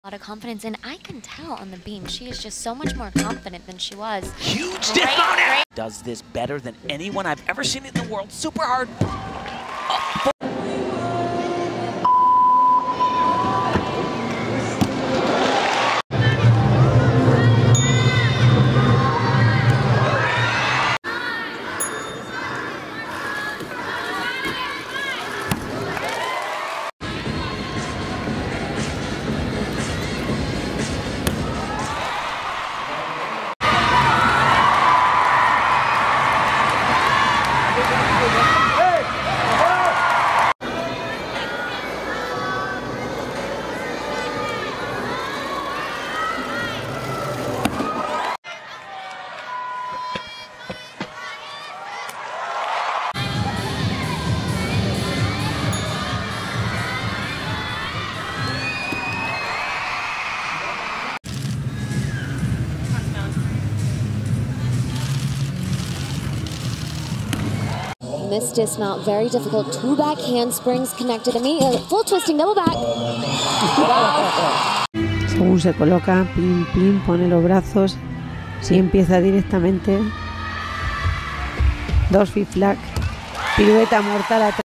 A lot of confidence, and I can tell on the beam she is just so much more confident than she was. Huge dismount! Does this better than anyone I've ever seen in the world. Super hard. Missed dismount, very difficult. Two back handsprings connected immediately. Full twisting, double back. Wow. Según se coloca, pim, pim, pone los brazos. Si empieza directamente. Dos flip flag. Pirueta mortal atrás.